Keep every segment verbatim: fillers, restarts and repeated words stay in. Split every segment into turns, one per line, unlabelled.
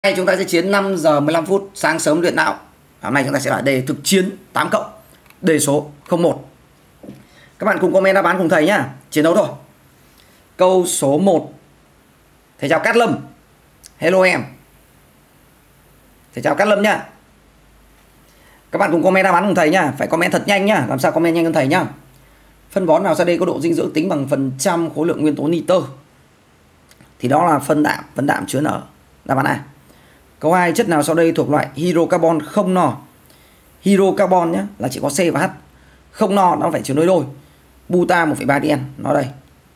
Hôm nay chúng ta sẽ chiến năm giờ mười lăm phút sáng sớm luyện não. Hôm nay chúng ta sẽ là đề thực chiến tám cộng, đề số không một. Các bạn cùng comment đáp án cùng thầy nhá. Chiến đấu thôi. Câu số một. Thầy chào Cát Lâm. Hello em. Thầy chào Cát Lâm nhá. Các bạn cùng comment đáp án cùng thầy nhá. Phải comment thật nhanh nhá. Làm sao comment nhanh hơn thầy nhá. Phân bón nào sau đây có độ dinh dưỡng tính bằng phần trăm khối lượng nguyên tố nitơ? Thì đó là phân đạm. Phân đạm chứa ở đáp án A. Câu hai, chất nào sau đây thuộc loại hydrocarbon không no? Hydrocarbon nhé, là chỉ có C và H. Không no nó phải chứa nối đôi. Buta một phẩy ba D N, nó đây.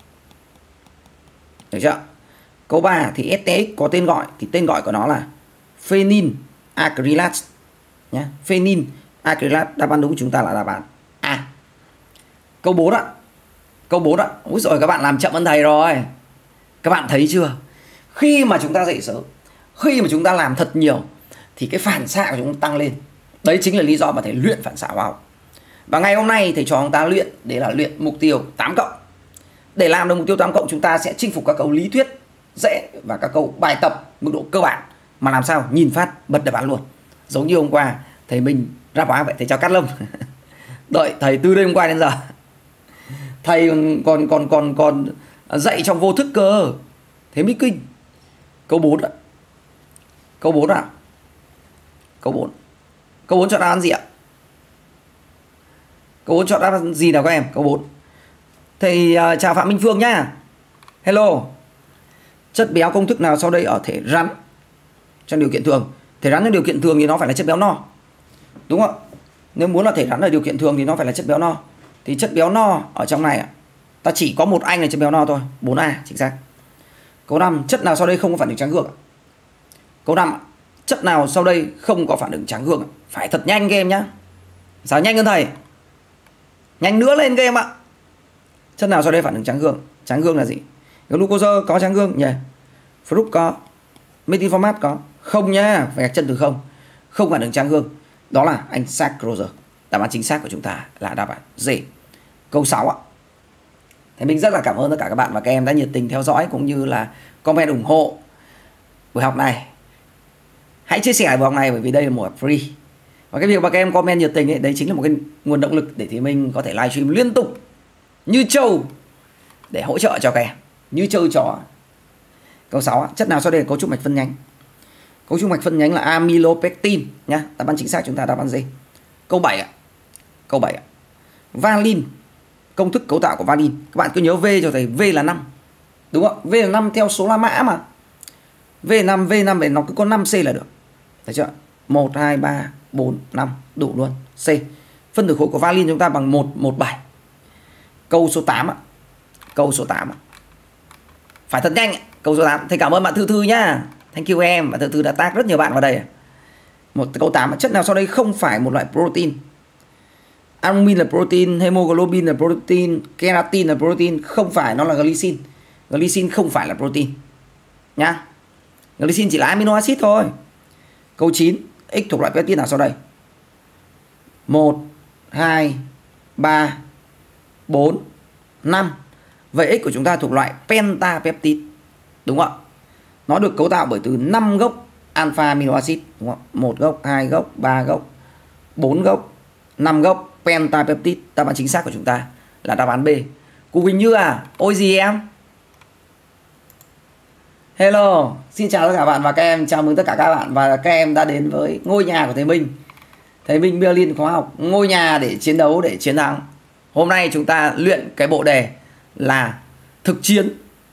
Được chưa? Câu ba thì S T X có tên gọi, thì tên gọi của nó là phenyl acrylate nhé. Phenyl acrylate, đáp án đúng của chúng ta là đáp án A. Câu bốn ạ. Câu bốn ạ. Úi rồi các bạn làm chậm hơn thầy rồi. Các bạn thấy chưa? Khi mà chúng ta dậy sớm, khi mà chúng ta làm thật nhiều thì cái phản xạ của chúng ta tăng lên. Đấy chính là lý do mà thầy luyện phản xạ hóa học. Và ngày hôm nay thầy cho chúng ta luyện, đấy là luyện mục tiêu tám cộng. Để làm được mục tiêu tám cộng, chúng ta sẽ chinh phục các câu lý thuyết dễ và các câu bài tập mức độ cơ bản mà làm sao nhìn phát bật đáp án luôn. Giống như hôm qua thầy mình ráp hóa vậy. Thầy chào Cát Lâm. Đợi thầy từ đêm hôm qua đến giờ thầy còn còn còn còn dạy trong vô thức cơ. Thế mới kinh. Câu bốn ạ. Câu bốn ạ. Câu bốn. Câu bốn chọn đáp án gì ạ? Câu bốn chọn đáp án gì nào các em? Câu bốn. Thầy uh, chào Phạm Minh Phương nhá. Hello. Chất béo công thức nào sau đây ở thể rắn trong điều kiện thường? Thể rắn trong điều kiện thường thì nó phải là chất béo no. Đúng không? Nếu muốn là thể rắn ở điều kiện thường thì nó phải là chất béo no. Thì chất béo no ở trong này ta chỉ có một anh là chất béo no thôi. bốn A chính xác. Câu năm, chất nào sau đây không có phản ứng trắng gương? Câu năm, chất nào sau đây không có phản ứng trắng gương? Phải thật nhanh các em nhá. Sao nhanh hơn thầy? Nhanh nữa lên các em ạ. Chất nào sau đây phản ứng trắng gương? Trắng gương là gì? Glucose có trắng gương nhỉ? Fruct có. Methyl-format có. Không nhá, phải gạch chân từ không. Không phản ứng trắng gương. Đó là anh saccharose. Đáp án chính xác của chúng ta là đáp án D. Câu sáu ạ. Thì mình rất là cảm ơn tất cả các bạn và các em đã nhiệt tình theo dõi cũng như là comment ủng hộ buổi học này. Hãy chia sẻ buổi học này bởi vì đây là một free. Và cái việc mà các em comment nhiệt tình ấy, đấy chính là một cái nguồn động lực để thì mình có thể livestream liên tục như trâu để hỗ trợ cho các em, như trâu chó. Câu sáu, chất nào sau đây là cấu trúc mạch phân nhánh? Cấu trúc mạch phân nhánh là amylopectin nhá. Đáp án chính xác chúng ta đáp án gì? Câu bảy ạ. Câu bảy ạ. Valine, công thức cấu tạo của valine. Các bạn cứ nhớ V cho thầy, V là năm. Đúng không? V là năm theo số La Mã mà. V là năm, V năm về nó cứ có năm C là được. Thấy chưa? một, hai, ba, bốn, năm. Đủ luôn. C. Phân tử khối của valine chúng ta bằng một, một, bảy. Câu số tám ạ. Câu số tám ạ. Phải thật nhanh ạ. Câu số tám. Thầy cảm ơn bạn Thư Thư nhá. Thank you em. Bạn Thư Thư đã tag rất nhiều bạn vào đây. Một câu tám. Chất nào sau đây không phải một loại protein? Albumin là protein, hemoglobin là protein, keratin là protein. Không phải, nó là glycine. Glycine không phải là protein nhá. Glycine chỉ là amino acid thôi. Câu chín. X thuộc loại peptide nào sau đây? một, hai, ba, bốn, năm. Vậy X của chúng ta thuộc loại pentapeptide. Đúng không ạ? Nó được cấu tạo bởi từ năm gốc alpha amino acid. Đúng không ạ? một gốc, hai gốc, ba gốc, bốn gốc, năm gốc pentapeptide. Đáp án chính xác của chúng ta là đáp án B. Cụ Quỳnh Như à? Ôi gì em? Hello, xin chào tất cả bạn và các em. Chào mừng tất cả các bạn và các em đã đến với ngôi nhà của thầy Minh. Thầy Minh Berlin khóa học ngôi nhà để chiến đấu, để chiến thắng. Hôm nay chúng ta luyện cái bộ đề là thực chiến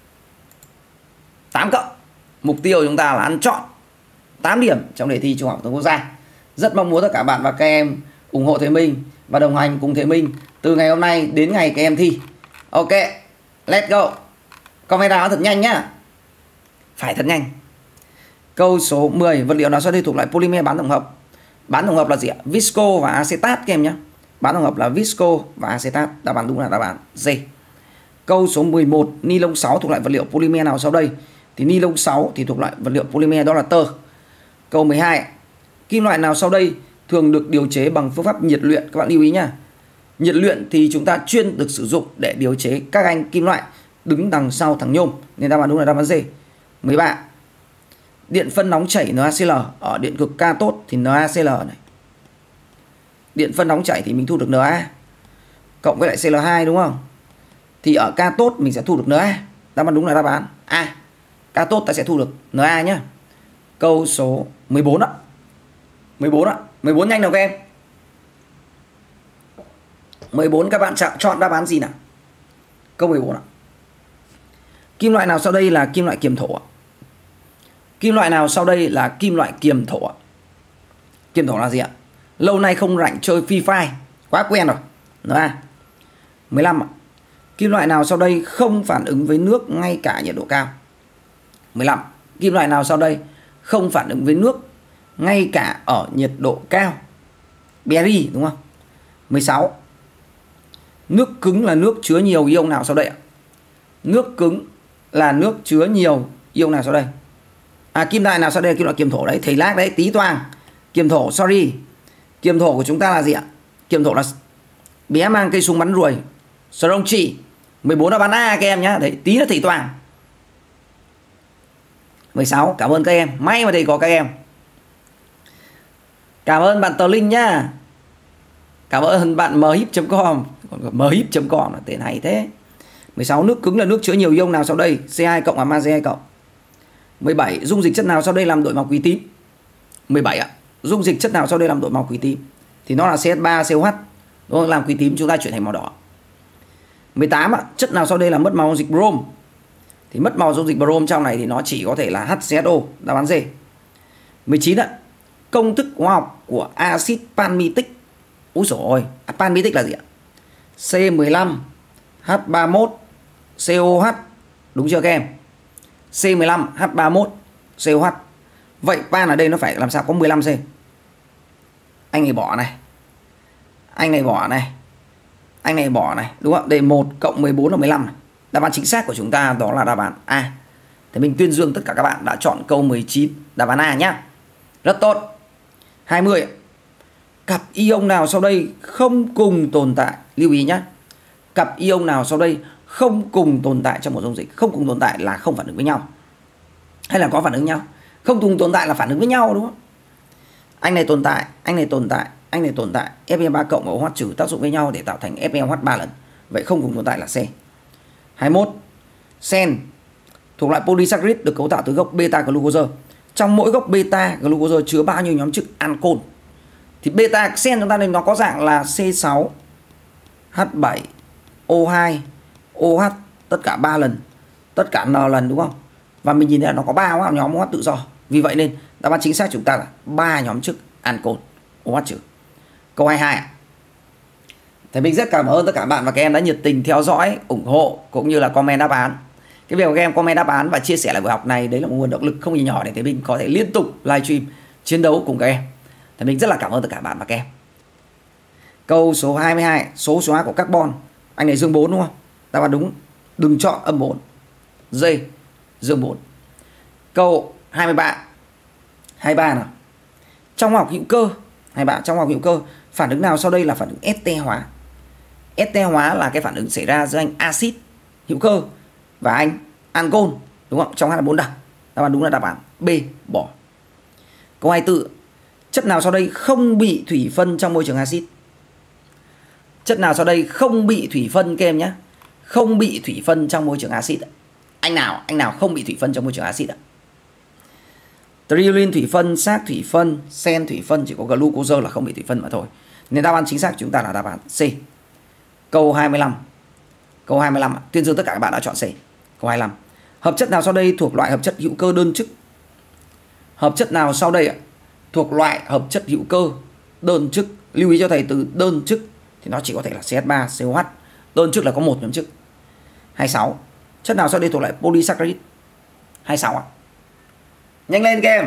tám cộng. Mục tiêu chúng ta là ăn trọn tám điểm trong đề thi Trung học phổ thông quốc gia. Rất mong muốn tất cả bạn và các em ủng hộ thầy Minh và đồng hành cùng thầy Minh từ ngày hôm nay đến ngày các em thi. Ok, let's go. Comment đáp án thật nhanh nhá. Phải thật nhanh. Câu số mười. Vật liệu nào sau đây thuộc loại polymer bán tổng hợp? Bán tổng hợp là gì ạ? Visco và acetat các em nhé. Bán tổng hợp là visco và acetat. Đáp án đúng là đáp án D. Câu số mười một. Ni lông sáu thuộc loại vật liệu polymer nào sau đây? Thì ni lông sáu thì thuộc loại vật liệu polymer đó là tơ. Câu mười hai. Kim loại nào sau đây thường được điều chế bằng phương pháp nhiệt luyện? Các bạn lưu ý nhá. Nhiệt luyện thì chúng ta chuyên được sử dụng để điều chế các anh kim loại đứng đằng sau thằng nhôm, nên đáp án đúng là đáp án D. mười ba. Điện phân nóng chảy NaCl ở điện cực cathode thì NaCl này. Điện phân nóng chảy thì mình thu được Na cộng với lại Cl hai đúng không? Thì ở cathode mình sẽ thu được Na. Đáp án đúng là đáp án A. Cathode ta sẽ thu được Na nhá. Câu số mười bốn ạ. mười bốn ạ. mười bốn nhanh nào các em. mười bốn các bạn chọn đáp án gì nào? Câu mười bốn ạ. Kim loại nào sau đây là kim loại kiềm thổ ạ? Kim loại nào sau đây là kim loại kiềm thổ ạ? Kiềm thổ là gì ạ? Lâu nay không rảnh chơi Free Fire, quá quen rồi. Na. mười lăm ạ. Kim loại nào sau đây không phản ứng với nước ngay cả nhiệt độ cao? mười lăm. Kim loại nào sau đây không phản ứng với nước ngay cả ở nhiệt độ cao? Berry đúng không? mười sáu. Nước cứng là nước chứa nhiều ion nào sau đây ạ? Nước cứng là nước chứa nhiều ion nào sau đây? À, kim loại nào sau đây là kim loại kiềm thổ đấy, thầy lag đấy, tí toang. Kiềm thổ, sorry. Kiềm thổ của chúng ta là gì ạ? Kiềm thổ là bé mang cây súng bắn ruồi, Stronchi. mười bốn là bán A các em nhá. Đấy, tí nữa thầy toang. mười sáu, cảm ơn các em. May mà thầy có các em. Cảm ơn bạn Tờ Linh nhá. Cảm ơn bạn mhip chấm com. mhip chấm com là tên hay thế. mười sáu, nước cứng là nước chứa nhiều ion nào sau đây? C hai cộng và magie hai cộng. mười bảy, dung dịch chất nào sau đây làm đổi màu quý tím? mười bảy ạ. Dung dịch chất nào sau đây làm đổi màu quý tím? Thì nó là C H ba C O H. Đúng không? Làm quý tím chúng ta chuyển thành màu đỏ. mười tám ạ. Chất nào sau đây là mất màu dung dịch brom? Thì mất màu dung dịch brom trong này thì nó chỉ có thể là H C H O. Đáp án D. mười chín ạ. Công thức hóa học của axit palmitic. Úi dồi ôi, palmitic là gì ạ? C mười lăm H ba mươi mốt C O H. Đúng chưa các em? C mười lăm H ba mươi mốt C O H. Vậy pan ở đây nó phải làm sao có mười lăm C? Anh này bỏ này. Anh này bỏ này. Anh này bỏ này. Đúng không? Đây một cộng mười bốn là mười lăm này. Đáp án chính xác của chúng ta đó là đáp án A. Thì mình tuyên dương tất cả các bạn đã chọn câu mười chín đáp án A nhá. Rất tốt. hai mươi. Cặp ion nào sau đây không cùng tồn tại? Lưu ý nhé. Cặp ion nào sau đây không cùng tồn tại trong một dung dịch? Không cùng tồn tại là không phản ứng với nhau, hay là có phản ứng nhau? Không cùng tồn tại là phản ứng với nhau đúng không? Anh này tồn tại, anh này tồn tại, anh này tồn tại. Fe ba cộng và OH trừ tác dụng với nhau để tạo thành FeOH ba lần. Vậy không cùng tồn tại là C. hai mươi mốt. Sen thuộc loại polysaccharide được cấu tạo từ gốc beta glucose. Trong mỗi gốc beta glucose chứa bao nhiêu nhóm chức ancol? Thì beta sen chúng ta nên nó có dạng là C sáu H bảy O hai OH tất cả ba lần, tất cả N lần đúng không? Và mình nhìn thấy là nó có ba nhóm OH tự do. Vì vậy nên đáp án chính xác chúng ta là ba nhóm chức ancol OH trừ. Câu hai mươi hai. Thầy mình rất cảm ơn tất cả bạn và các em đã nhiệt tình theo dõi, ủng hộ cũng như là comment đáp án. Cái việc các em comment đáp án và chia sẻ lại buổi học này đấy là một nguồn động lực không hề nhỏ để thầy Minh có thể liên tục livestream chiến đấu cùng các em. Thầy Minh rất là cảm ơn tất cả bạn và các em. Câu số hai mươi hai, số số A của carbon. Anh này dương bốn đúng không? Đáp án đúng. Đừng chọn âm bốn. D, dương bốn. Câu hai mươi ba. hai mươi ba nào. Trong hóa học hữu cơ, hai bạn trong hóa học hữu cơ, phản ứng nào sau đây là phản ứng ester hóa? Ester hóa là cái phản ứng xảy ra giữa anh axit hữu cơ và anh ancol, đúng không? Trong hai mươi bốn đẳng. Đáp án đúng là đáp án B, bỏ. Câu hai mươi tư. Chất nào sau đây không bị thủy phân trong môi trường axit? Chất nào sau đây không bị thủy phân các em nhé? Không bị thủy phân trong môi trường axit. Anh nào, anh nào không bị thủy phân trong môi trường axit ạ? Triolin thủy phân, xác thủy phân, sen thủy phân, chỉ có glucose là không bị thủy phân mà thôi. Nên đáp án chính xác của chúng ta là đáp án C. Câu hai mươi lăm. Câu hai mươi lăm, tuyên dương tất cả các bạn đã chọn C. Câu hai mươi lăm. Hợp chất nào sau đây thuộc loại hợp chất hữu cơ đơn chức? Hợp chất nào sau đây ạ? Thuộc loại hợp chất hữu cơ đơn chức. Lưu ý cho thầy từ đơn chức thì nó chỉ có thể là C H ba C O H. Đơn chức là có một nhóm chức. hai mươi sáu. Chất nào sau đây thuộc loại polysaccharide? hai mươi sáu ạ. Nhanh lên các em.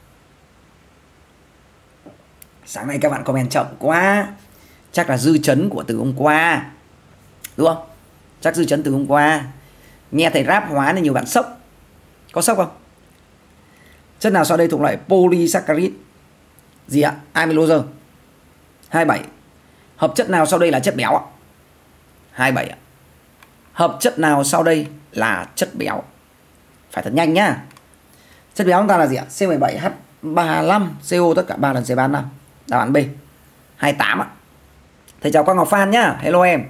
Sáng nay các bạn comment chậm quá. Chắc là dư chấn của từ hôm qua, đúng không? Chắc dư chấn từ hôm qua. Nghe thầy rap hóa nên nhiều bạn sốc. Có sốc không? Chất nào sau đây thuộc loại polysaccharide? Gì ạ? Amylose. hai mươi bảy. Hợp chất nào sau đây là chất béo ạ? hai mươi bảy ạ. Hợp chất nào sau đây là chất béo? Phải thật nhanh nhá. Chất béo chúng ta là gì ạ? C mười bảy H ba mươi lăm, CO tất cả ba lần C ba mươi lăm. Đáp án B. hai mươi tám ạ. Thầy chào Quang Ngọc Phan nhá. Hello em.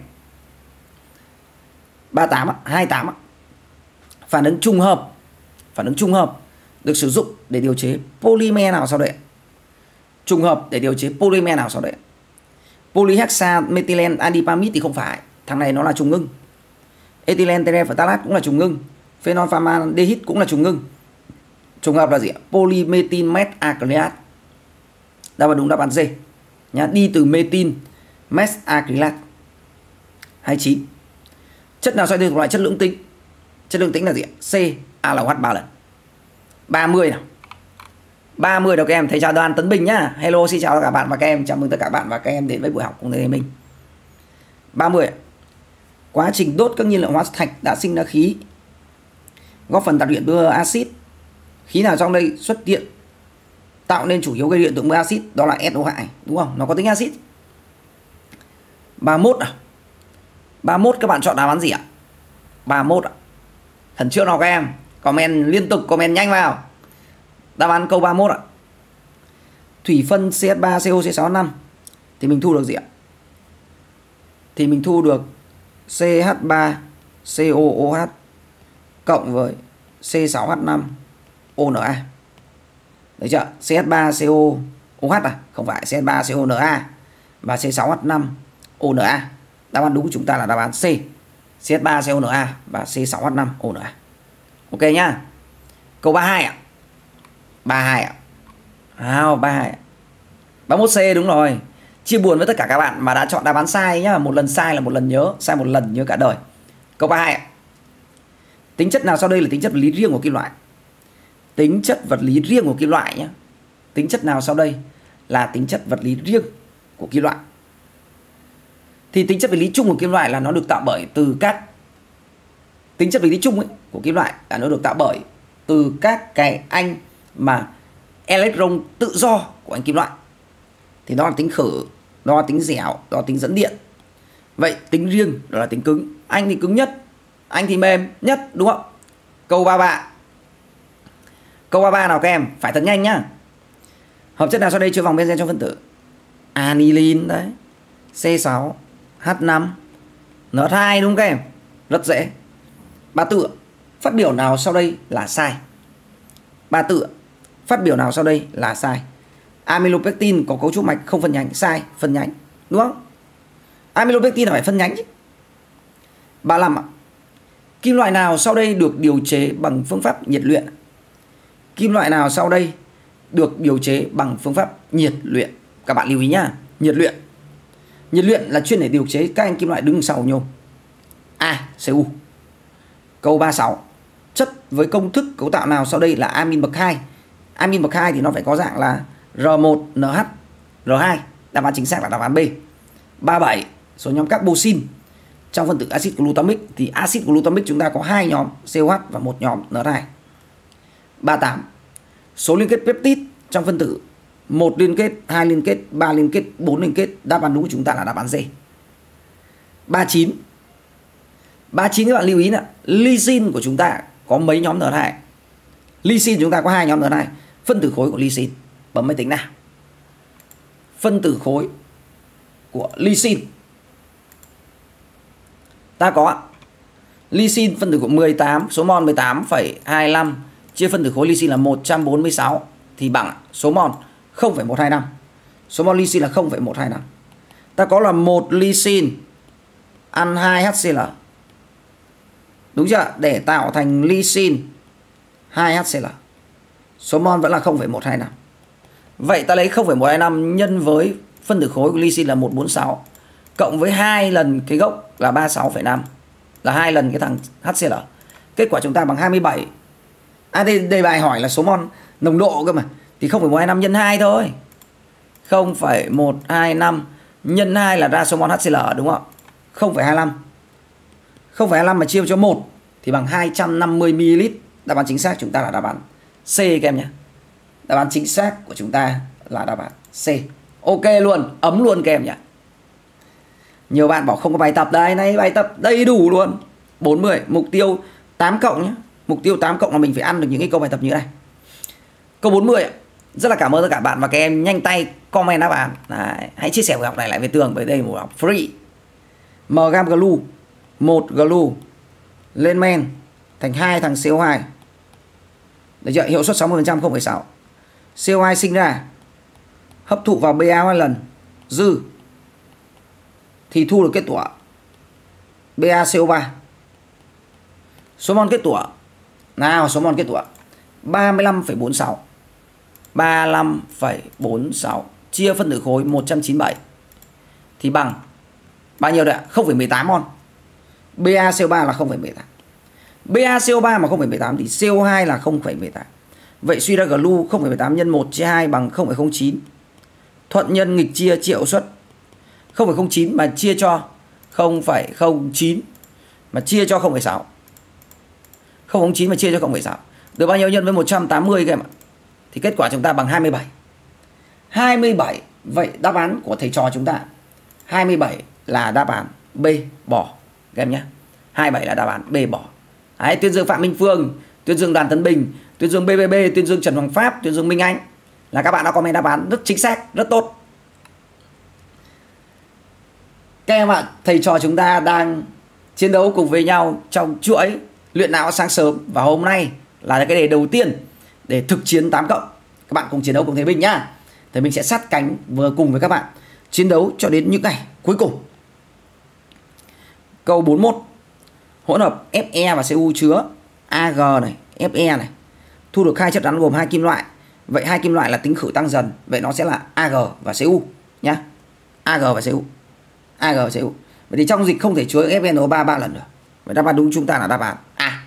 ba mươi tám ạ, hai mươi tám ạ. Phản ứng trùng hợp. Phản ứng trùng hợp được sử dụng để điều chế polymer nào sau đây? Trùng hợp để điều chế polymer nào sau đây? Polyhexamethylene adipamide thì không phải, thằng này nó là trùng ngưng. Ethylene terephthalate cũng là trùng ngưng. Phenolformaldehyde cũng là trùng ngưng. Trùng hợp là gì ạ? Polymethyl methacrylate. Đáp án đúng đáp án D nhá, đi từ methyl methacrylate. hai mươi chín. Chất nào sau đây thuộc loại chất lưỡng tính? Chất lưỡng tính là gì ạ? C a lờ ô hát ba lần. ba mươi nào. ba mươi đâu các em. Thầy chào Đoàn Tấn Bình nhá. Hello, xin chào tất cả bạn và các em. Chào mừng tất cả bạn và các em đến với buổi học cùng thầy mình. ba mươi. Quá trình đốt các nhiên liệu hóa thạch đã sinh ra khí góp phần tạo điện đưa axit. Khí nào trong đây xuất hiện tạo nên chủ yếu gây hiện tượng mưa axit? Đó là ét ô hai, đúng không? Nó có tính axit. ba mươi mốt à? ba mươi mốt các bạn chọn đáp án gì ạ? ba mươi mốt ạ. Khẩn trương nào các em. Comment liên tục, comment nhanh vào. Đáp án câu ba mươi mốt ạ. Thủy phân C H ba C O C sáu H năm thì mình thu được gì ạ? Thì mình thu được C H ba C O O H cộng với C sáu H năm O N A. Đấy chưa? C H ba C O O H à? Không phải, C H ba C O N A và C sáu H năm O N A. Đáp án đúng của chúng ta là đáp án C. C H ba C O N A và C sáu H năm O N A. Ok nhá. Câu ba mươi hai ạ. ba mươi hai ạ. À, ba mươi hai ạ. ba mươi mốt C đúng rồi. Chia buồn với tất cả các bạn mà đã chọn đáp án sai nhá. Một lần sai là một lần nhớ, sai một lần nhớ cả đời. Câu ba mươi hai ạ. Tính chất nào sau đây là tính chất vật lý riêng của kim loại? Tính chất vật lý riêng của kim loại nhé. Tính chất nào sau đây là tính chất vật lý riêng của kim loại? Thì tính chất vật lý chung của kim loại là nó được tạo bởi từ các tính chất vật lý chung ấy, của kim loại là nó được tạo bởi từ các cái anh mà electron tự do của anh kim loại. Thì đó là tính khử, đó là tính dẻo, đó là tính dẫn điện. Vậy tính riêng đó là tính cứng. Anh thì cứng nhất, anh thì mềm nhất, đúng không? Câu ba mươi ba. Câu ba mươi ba nào các em, phải thật nhanh nhá. Hợp chất nào sau đây chứa vòng benzen trong phân tử? Aniline đấy. C sáu H năm N H hai đúng không các em? Rất dễ. Ba tự. Phát biểu nào sau đây là sai? Ba tự. Phát biểu nào sau đây là sai? Amylopectin có cấu trúc mạch không phân nhánh, sai, phân nhánh, đúng không? Amylopectin là phải phân nhánh chứ. ba mươi lăm ạ. Kim loại nào sau đây được điều chế bằng phương pháp nhiệt luyện? Kim loại nào sau đây được điều chế bằng phương pháp nhiệt luyện? Các bạn lưu ý nhá. Nhiệt luyện. Nhiệt luyện là chuyên để điều chế các anh kim loại đứng sau nhôm. A. Cu. Câu ba mươi sáu. Chất với công thức cấu tạo nào sau đây là amin bậc hai? Amin bậc hai thì nó phải có dạng là R một N H R hai. Đáp án chính xác là đáp án B. ba mươi bảy. Số nhóm carboxyl trong phân tử axit glutamic thì axit glutamic chúng ta có hai nhóm C O H và một nhóm N H hai. ba mươi tám. Số liên kết peptide trong phân tử một liên kết, hai liên kết, ba liên kết, bốn liên kết. Đáp án đúng của chúng ta là đáp án D. ba mươi chín. ba mươi chín các bạn lưu ý nè, lysine của chúng ta có mấy nhóm N H hai? Lysine chúng ta có hai nhóm N H hai. Phân tử khối của lysine, bấm máy tính nào. Phân tử khối của lysine ta có lysine phân tử của mười tám, số mol mười tám phẩy hai mươi lăm chia phân tử khối lysine là một trăm bốn mươi sáu thì bằng số mol không phẩy một hai năm. Số mol lysine là không phẩy một hai năm. Ta có là một lysine ăn hai H C L. Đúng chưa? Để tạo thành lysine hai H C L. Số mol vẫn là không phẩy một hai năm. Vậy ta lấy không phẩy một hai năm nhân với phân tử khối của lysine là một trăm bốn mươi sáu cộng với hai lần cái gốc là ba mươi sáu phẩy năm là hai lần cái thằng H C L. Kết quả chúng ta bằng hai mươi bảy. À đây, đây bài hỏi là số mol nồng độ cơ mà. Thì không phẩy một hai năm nhân hai thôi. không phẩy một hai năm nhân hai là ra số mol H C L đúng không? không phẩy hai mươi lăm. không phẩy hai mươi lăm mà chia cho một thì bằng hai trăm năm mươi mi li lít. Đáp án chính xác chúng ta là đáp án C các em nhé. Đáp án chính xác của chúng ta là đáp án C. Ok luôn, ấm luôn các em nhé. Nhiều bạn bảo không có bài tập. Đây này, bài tập đầy đủ luôn. bốn mươi, mục tiêu tám cộng nhé. Mục tiêu tám cộng là mình phải ăn được những cái câu bài tập như thế này. Câu bốn mươi. Rất là cảm ơn tất cả bạn và các em nhanh tay comment đáp án. Đấy, hãy chia sẻ buổi học này lại với Tường, bởi đây là buổi học free. M gam glue, một glue lên men thành hai thằng xê o hai. Được chưa? Hiệu suất sáu mươi phần trăm, không phẩy sáu. xê o hai sinh ra hấp thụ vào ba hai lần dư thì thu được kết tủa BaCO3. Số mol kết tủa. Nào, số mol kết tủa ba mươi lăm phẩy bốn sáu. ba mươi lăm phẩy bốn sáu chia phân tử khối một trăm chín mươi bảy thì bằng bao nhiêu đấy ạ? không phẩy mười tám mol. BaCO3 là không phẩy mười tám. BaCO3 mà không phẩy mười tám thì xê o hai là không phẩy mười tám. Vậy suy ra glue không phẩy mười tám nhân một chia hai bằng không phẩy không chín. Thuận nhân nghịch chia chia hiệu suất. không phẩy không chín mà chia cho không phẩy không chín mà chia cho không phẩy sáu. không phẩy không chín mà chia cho không phẩy sáu. Được bao nhiêu nhân với một trăm tám mươi các em ạ? Thì kết quả chúng ta bằng hai mươi bảy. hai mươi bảy. Vậy đáp án của thầy trò chúng ta hai mươi bảy là đáp án B, bỏ các em nhé. hai mươi bảy là đáp án B, bỏ. Đấy, tuyên dương Phạm Minh Phương, tuyên dương Đoàn Tấn Bình, tuyên dương bê bê bê, tuyên dương Trần Hoàng Pháp, tuyên dương Minh Anh là các bạn đã comment đáp án rất chính xác, rất tốt. Các em ạ, thầy trò chúng ta đang chiến đấu cùng với nhau trong chuỗi luyện não sáng sớm, và hôm nay là cái đề đầu tiên để thực chiến tám cộng. Các bạn cùng chiến đấu cùng thầy Minh nhá. Thầy Minh sẽ sát cánh vừa cùng với các bạn chiến đấu cho đến những ngày cuối cùng. Câu bốn mươi mốt. Hỗn hợp Fe và Cu chứa Ag này, Fe này, thu được hai chất rắn gồm hai kim loại. Vậy hai kim loại là tính khử tăng dần, vậy nó sẽ là Ag và Cu nhá. Ag và Cu. Ag và Cu. Vậy thì trong dịch không thể chứa ép en o ba ba lần được. Vậy đáp án đúng chúng ta là đáp án A.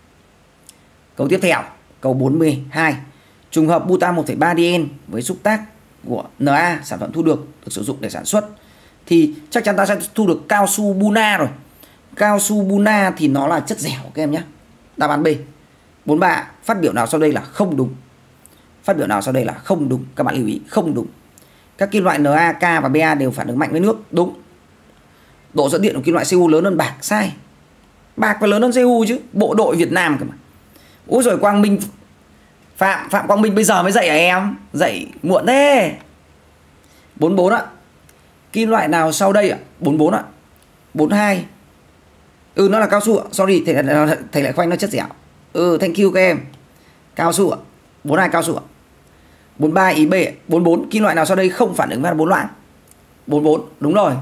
Câu tiếp theo, câu bốn mươi hai. Trùng hợp butan một phẩy ba diên với xúc tác của Na, sản phẩm thu được được sử dụng để sản xuất, thì chắc chắn ta sẽ thu được cao su buna rồi. Cao su buna thì nó là chất dẻo các em nhé. Đáp án B. bốn mươi ba. Phát biểu nào sau đây là không đúng? Phát biểu nào sau đây là không đúng? Các bạn lưu ý, không đúng. Các kim loại Na, K và Ba đều phản ứng mạnh với nước. Đúng. Độ dẫn điện của kim loại Cu lớn hơn bạc. Sai. Bạc phải lớn hơn Cu chứ. Bộ đội Việt Nam cơ mà. Ôi rồi Quang Minh, Phạm Phạm Quang Minh bây giờ mới dạy à em? Dạy muộn thế. bốn mươi bốn ạ. Kim loại nào sau đây ạ? bốn mươi bốn ạ. bốn mươi hai. Ừ, nó là cao su ạ. Sorry, thầy, thầy lại khoanh nó chất dẻo. Ừ, thank you các em. Cao su ạ. bốn mươi hai cao su ạ. bốn mươi ba ý B. bốn mươi bốn. Kim loại nào sau đây không phản ứng với H bốn loãng? bốn mươi bốn. Đúng rồi.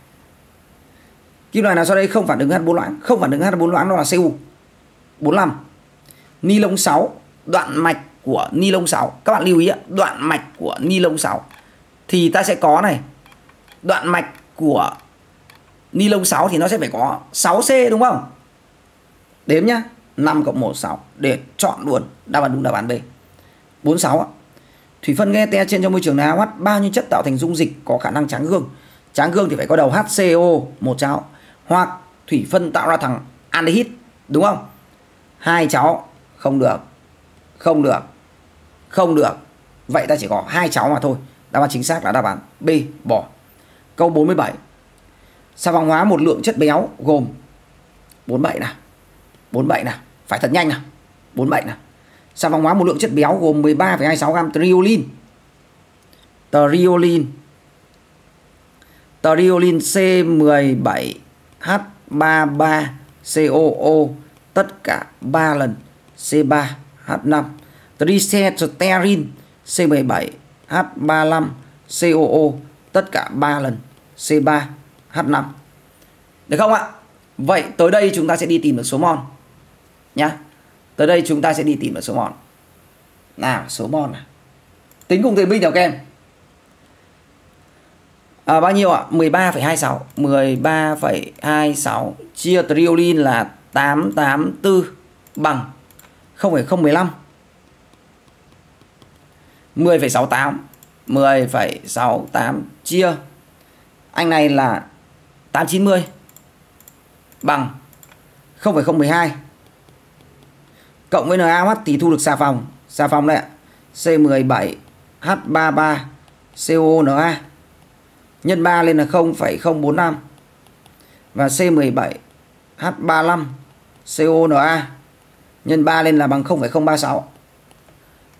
Kim loại nào sau đây không phản ứng với H bốn loãng? Không phản ứng với H bốn loãng đó là Cu. bốn mươi lăm. Ni lông sáu. Đoạn mạch của ni lông sáu. Các bạn lưu ý ạ. Đoạn mạch của ni lông sáu. Thì ta sẽ có này. Đoạn mạch của ni lông sáu thì nó sẽ phải có sáu C đúng không? Đếm nhá. năm cộng một, sáu. Để chọn luôn. Đáp án đúng đáp án B. bốn mươi sáu ạ. Thủy phân Goethe trên trong môi trường NaOH bao nhiêu chất tạo thành dung dịch có khả năng tráng gương? Tráng gương thì phải có đầu HCO một cháu, hoặc thủy phân tạo ra thằng aldehyde đúng không? Hai cháu không được. Không được. Không được. Vậy ta chỉ có hai cháu mà thôi. Đáp án chính xác là đáp án B, bỏ. Câu bốn mươi bảy. Xà phòng hóa một lượng chất béo gồm bốn mươi bảy nào. bốn mươi bảy nào. Phải thật nhanh nào. bốn mươi bảy nào. Xà phòng hóa một lượng chất béo gồm mười ba phẩy hai mươi sáu gam triolin. Triolin. Triolin C mười bảy H ba mươi ba C O O tất cả ba lần C ba H năm. Triceterin C mười bảy H ba mươi lăm C O O tất cả ba lần C ba H năm. Được không ạ? Vậy tới đây chúng ta sẽ đi tìm được số mol nhá. Tới đây chúng ta sẽ đi tìm được số mol. Nào, số mol nào. Tính cùng thầy Minh nào các em. À, bao nhiêu ạ? mười ba phẩy hai mươi sáu. mười ba phẩy hai mươi sáu chia triolin là tám trăm tám mươi tư bằng không phẩy không một lăm. mười phẩy sáu mươi tám. mười phẩy sáu mươi tám chia anh này là tám trăm chín mươi bằng không phẩy không một hai. Cộng với NaOH thì thu được xà phòng. Xà phòng đây ạ. C mười bảy H ba mươi ba C O O Na. Nhân ba lên là không phẩy không bốn lăm. Và C mười bảy H ba mươi lăm C O O Na. Nhân ba lên là bằng không phẩy không ba sáu.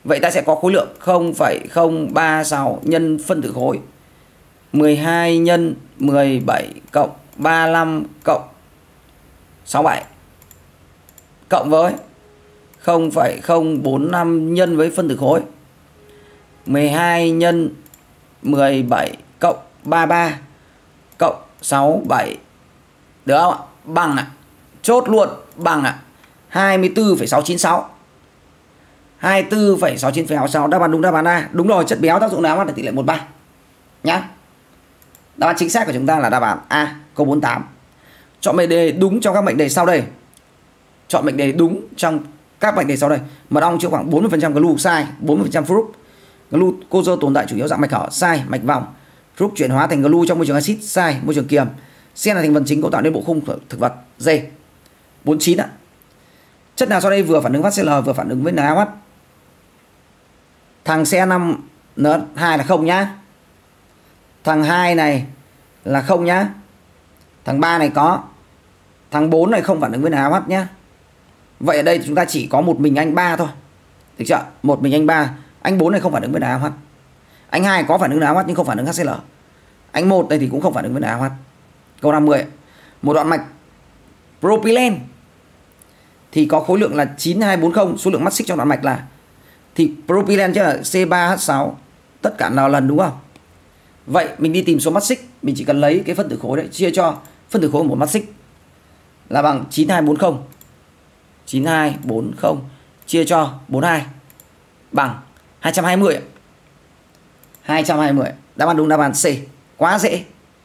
Vậy ta sẽ có khối lượng không phẩy không ba sáu nhân phân tử khối mười hai nhân mười bảy cộng ba mươi lăm cộng sáu mươi bảy cộng với không phẩy không bốn năm nhân với phân tử khối mười hai nhân mười bảy cộng ba mươi ba cộng sáu mươi bảy. Được không ạ? Bằng ạ. Chốt luôn, bằng ạ. hai mươi tư phẩy sáu chín sáu. hai mươi tư phẩy sáu chín sáu. Đáp án đúng, đáp án A. Đúng rồi, chất béo tác dụng nào là tỷ lệ một ba. Nhá. Đáp án chính xác của chúng ta là đáp án A, câu bốn mươi tám. Chọn mệnh đề đúng trong các mệnh đề sau đây. Chọn mệnh đề đúng trong các mệnh đề sau đây. Mật ong chứa khoảng bốn mươi phần trăm glu, sai. bốn mươi phần trăm fruct. Glucose tồn tại chủ yếu dạng mạch hở, sai. Mạch vòng. Fruct chuyển hóa thành glu trong môi trường axit, sai. Môi trường kiềm. Sen là thành phần chính cấu tạo nên bộ khung thực vật, D. bốn mươi chín ạ. Chất nào sau đây vừa phản ứng HCl vừa phản ứng với NaOH? Thằng C năm N hai là không nhá. Thằng hai này là không nhá. Thằng ba này có. Thằng bốn này không phản ứng với NaOH nhá. Vậy ở đây chúng ta chỉ có một mình anh ba thôi. Được chưa? Một mình anh ba. Anh bốn này không phản ứng với NaOH. Anh hai có phản ứng NaOH nhưng không phản ứng HCl. Anh một này thì cũng không phản ứng với NaOH. Câu năm mươi. Một đoạn mạch propylene thì có khối lượng là chín hai bốn không, số lượng mắt xích trong đoạn mạch là, thì propylene chứ là C ba H sáu tất cả nào lần, đúng không? Vậy mình đi tìm số mắt xích, mình chỉ cần lấy cái phân tử khối đấy chia cho phân tử khối của một mắt xích là bằng chín hai bốn không. chín hai bốn không chia cho bốn mươi hai bằng hai trăm hai mươi. hai trăm hai mươi. Đáp án đúng, đáp án C. Quá dễ.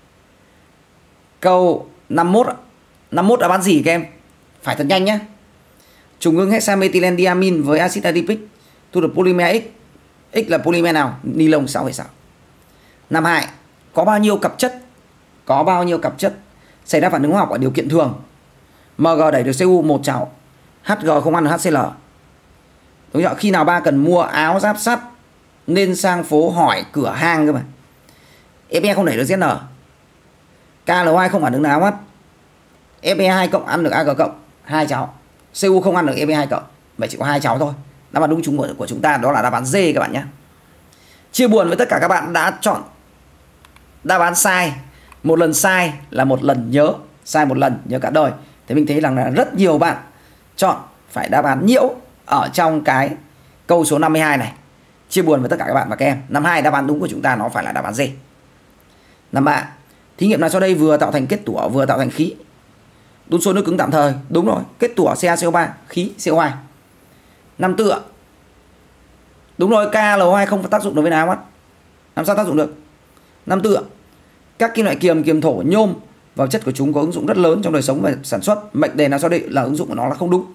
Câu năm mươi mốt. năm mươi mốt đáp án gì các em? Phải thật nhanh nhé. Trùng ngưng hexamethyldiamine với axit adipic thu được polymer X. X là polymer nào? Ni lông sáu phẩy sáu. năm mươi hai. Có bao nhiêu cặp chất? Có bao nhiêu cặp chất xảy ra phản ứng hóa học ở điều kiện thường? Mg đẩy được Cu một cháu, Hg không ăn được HCl. Đúng không? Khi nào ba cần mua áo giáp sắt nên sang phố hỏi cửa hàng cơ mà. Fe không đẩy được Zn. K L hai không phản ứng NaOH. Fe hai cộng ăn được Ag cộng, hai cháu. Cu không ăn được Fe hai cộng. Vậy chỉ có hai cháu thôi. Đáp án đúng chúng của, của chúng ta đó là đáp án D các bạn nhé. Chia buồn với tất cả các bạn đã chọn đáp án sai. Một lần sai là một lần nhớ, sai một lần nhớ cả đời. Thế mình thấy rằng là rất nhiều bạn chọn phải đáp án nhiễu ở trong cái câu số năm mươi hai này. Chia buồn với tất cả các bạn và các em. năm mươi hai đáp án đúng của chúng ta nó phải là đáp án D. năm mươi ba. Thí nghiệm nào sau đây vừa tạo thành kết tủa vừa tạo thành khí? Đun sôi nước cứng tạm thời. Đúng rồi, kết tủa C a C O ba, khí C O hai. năm mươi tư. Đúng rồi, K L hai không có tác dụng đối với NaOH. Làm sao tác dụng được? năm mươi tư. Các kim loại kiềm, kiềm thổ, nhôm vào chất của chúng có ứng dụng rất lớn trong đời sống và sản xuất. Mệnh đề nào sau đây là ứng dụng của nó là không đúng?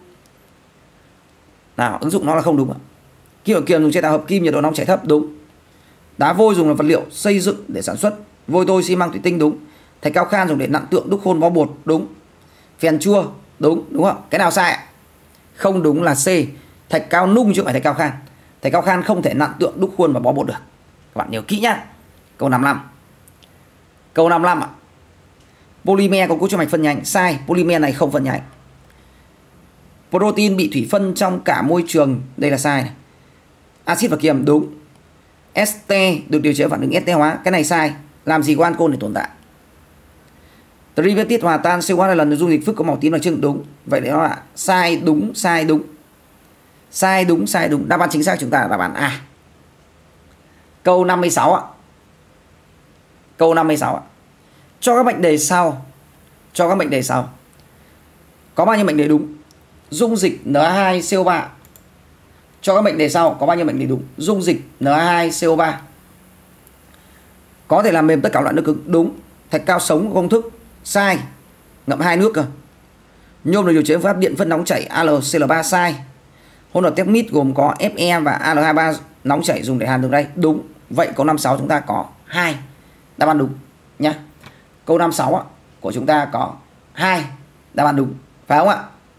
Nào, ứng dụng nó là không đúng ạ. Kim loại kiềm dùng chế tạo hợp kim, nhiệt độ nóng chảy thấp, đúng. Đá vôi dùng làm vật liệu xây dựng để sản xuất. Vôi tôi, xi măng, thủy tinh, đúng. Thạch cao khan dùng để nặn tượng, đúc khôn, bó bột, đúng. Phèn chua, đúng, đúng không? Cái nào sai ạ? Không đúng là C. Thạch cao nung chứ không phải thạch cao khan. Thạch cao khan không thể nặn tượng, đúc khuôn và bó bột được. Các bạn nhớ kỹ nhá. Câu năm mươi lăm. Câu năm mươi lăm ạ. Polymer có cấu trúc mạch phân nhánh, sai. Polymer này không phân nhánh. Protein bị thủy phân trong cả môi trường, đây là sai này. Axit và kiềm, đúng. Este được điều chế phản ứng este hóa, cái này sai. Làm gì có ancol để tồn tại? Tripeptide hòa tan C O hai lần dung dịch phức có màu tím đặc trưng, đúng. Vậy đó là sai đúng, sai đúng. Sai đúng, sai đúng. Đáp án chính xác chúng ta là đáp án A. Câu năm mươi sáu ạ. Câu năm mươi sáu ạ. Cho các mệnh đề sau. Cho các mệnh đề sau. Có bao nhiêu mệnh đề đúng? Dung dịch N hai C O ba. Cho các mệnh đề sau có bao nhiêu mệnh đề đúng? Dung dịch N hai C O ba có thể làm mềm tất cả loại nước cứng, đúng. Thạch cao sống công thức, sai. Ngậm hai nước cơ. Nhôm được điều chế phương pháp điện phân nóng chảy A L C L ba, sai. Hỗn hợp tép mít gồm có Fe và A L hai ba nóng chảy dùng để hàn đường ray, đúng. Vậy câu năm mươi sáu chúng ta có hai đáp án đúng nhá. Câu năm mươi sáu ạ, của chúng ta có hai đáp án đúng, phải không ạ?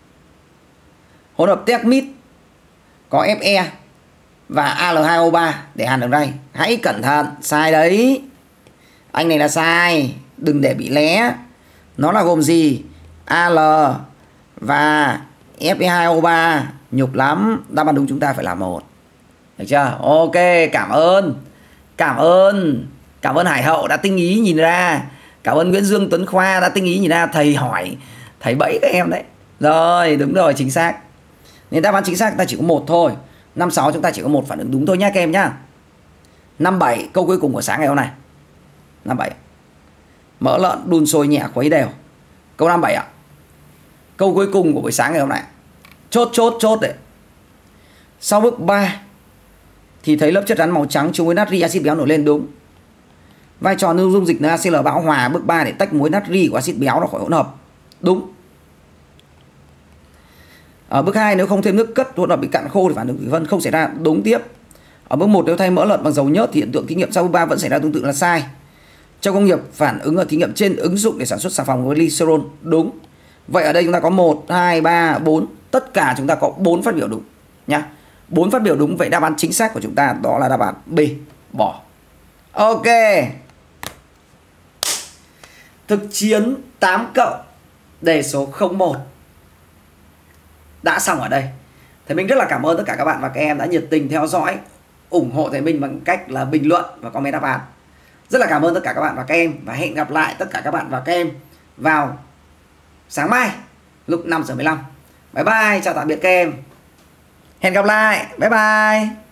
Hỗn hợp tép mít có Fe và A L hai O ba để hàn đường ray. Hãy cẩn thận, sai đấy. Anh này là sai, đừng để bị lé. Nó là gồm gì? A L và Fe hai O ba, nhục lắm. Đáp án đúng chúng ta phải là một. Được chưa? Ok, cảm ơn. Cảm ơn. Cảm ơn Hải Hậu đã tinh ý nhìn ra. Cảm ơn Nguyễn Dương Tuấn Khoa đã tinh ý nhìn ra. Thầy hỏi, thầy bẫy các em đấy. Rồi, đúng rồi, chính xác. Nên đáp án chính xác chúng ta chỉ có một thôi. Năm sáu chúng ta chỉ có một phản ứng đúng thôi nhá các em nhá. Năm bảy, câu cuối cùng của sáng ngày hôm nay. Năm bảy. Mỡ lợn đun sôi nhẹ khuấy đều. Câu năm bảy ạ. Câu cuối cùng của buổi sáng ngày hôm nay. Chốt chốt chốt đấy. Sau bước ba thì thấy lớp chất rắn màu trắng chung với natri axit béo nổi lên, đúng. Vai trò lưu dung dịch NaCl bão hòa bước ba để tách muối natri của axit béo ra khỏi hỗn hợp, đúng. Ở bước hai nếu không thêm nước cất hỗn hợp bị cạn khô thì phản ứng thủy phân không xảy ra, đúng tiếp. Ở bước một nếu thay mỡ lợn bằng dầu nhớt thì hiện tượng thí nghiệm sau bước ba vẫn xảy ra tương tự là sai. Trong công nghiệp phản ứng ở thí nghiệm trên ứng dụng để sản xuất xà phòng với glycerol, đúng. Vậy ở đây chúng ta có một, hai, ba, bốn, tất cả chúng ta có bốn phát biểu đúng nhá. bốn phát biểu đúng, vậy đáp án chính xác của chúng ta đó là đáp án B, bỏ. Ok. Thực chiến tám cộng đề số không một đã xong ở đây. Thầy Minh rất là cảm ơn tất cả các bạn và các em đã nhiệt tình theo dõi, ủng hộ thầy Minh bằng cách là bình luận và comment đáp án. Rất là cảm ơn tất cả các bạn và các em, và hẹn gặp lại tất cả các bạn và các em vào sáng mai lúc năm giờ mười lăm. Bye bye, chào tạm biệt các em. Hẹn gặp lại. Bye bye.